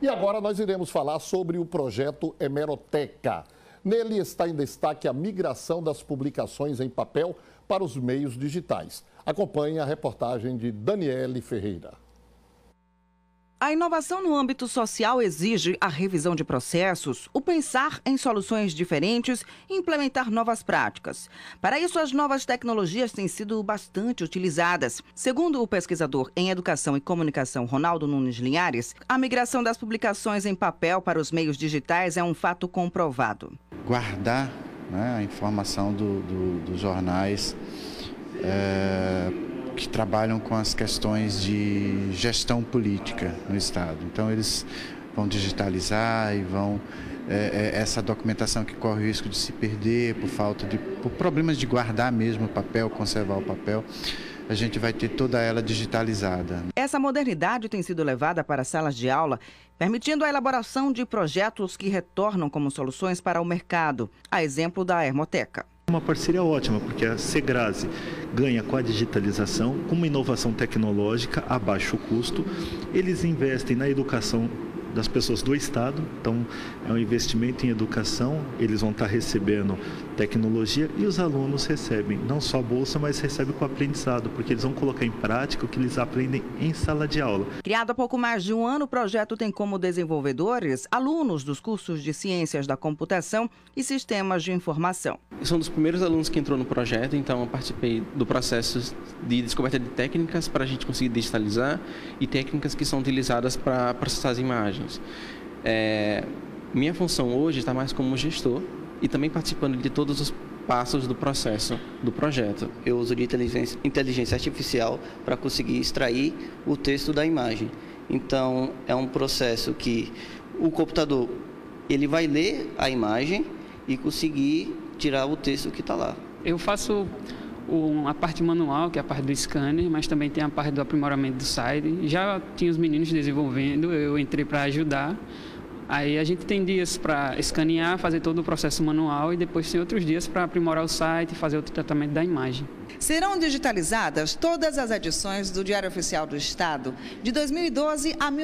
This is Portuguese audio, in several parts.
E agora nós iremos falar sobre o projeto Hemeroteca. Nele está em destaque a migração das publicações em papel para os meios digitais. Acompanhe a reportagem de Daniele Ferreira. A inovação no âmbito social exige a revisão de processos, o pensar em soluções diferentes e implementar novas práticas. Para isso, as novas tecnologias têm sido bastante utilizadas. Segundo o pesquisador em Educação e Comunicação Ronaldo Nunes Linhares, a migração das publicações em papel para os meios digitais é um fato comprovado. Guardar, né, a informação dos jornais que trabalham com as questões de gestão política no Estado. Então, eles vão digitalizar e vão... essa documentação que corre o risco de se perder por problemas de guardar mesmo o papel, conservar o papel, a gente vai ter toda ela digitalizada. Essa modernidade tem sido levada para salas de aula, permitindo a elaboração de projetos que retornam como soluções para o mercado, a exemplo da Hemeroteca. Uma parceria ótima, porque a Segrase ganha com a digitalização, com uma inovação tecnológica a baixo custo. Eles investem na educação das pessoas do Estado, então é um investimento em educação, eles vão estar recebendo tecnologia e os alunos recebem não só a bolsa, mas recebem com aprendizado, porque eles vão colocar em prática o que eles aprendem em sala de aula. Criado há pouco mais de um ano, o projeto tem como desenvolvedores alunos dos cursos de Ciências da Computação e Sistemas de Informação. Eu sou um dos primeiros alunos que entrou no projeto, então eu participei do processo de descoberta de técnicas para a gente conseguir digitalizar e técnicas que são utilizadas para processar as imagens. Minha função hoje está mais como gestor e também participando de todos os passos do processo do projeto. Eu uso de inteligência artificial para conseguir extrair o texto da imagem. Então, é um processo que o computador ele vai ler a imagem e conseguir tirar o texto que está lá. Eu faço a parte manual, que é a parte do scanner, mas também tem a parte do aprimoramento do site. Já tinha os meninos desenvolvendo, eu entrei para ajudar. Aí a gente tem dias para escanear, fazer todo o processo manual e depois tem outros dias para aprimorar o site e fazer outro tratamento da imagem. Serão digitalizadas todas as edições do Diário Oficial do Estado de 2012 a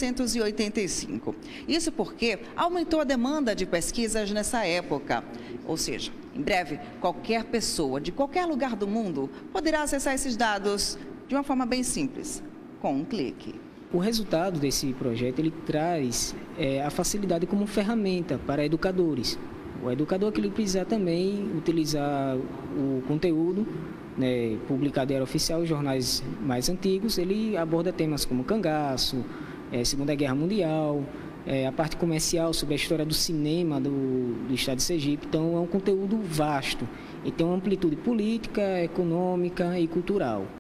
1985. Isso porque aumentou a demanda de pesquisas nessa época. Ou seja, em breve, qualquer pessoa de qualquer lugar do mundo poderá acessar esses dados de uma forma bem simples, com um clique. O resultado desse projeto ele traz a facilidade como ferramenta para educadores. O educador que ele precisa também utilizar o conteúdo, né, publicado em Diário Oficial, jornais mais antigos, ele aborda temas como cangaço, Segunda Guerra Mundial, a parte comercial sobre a história do cinema do estado de Sergipe. Então é um conteúdo vasto e tem uma amplitude política, econômica e cultural.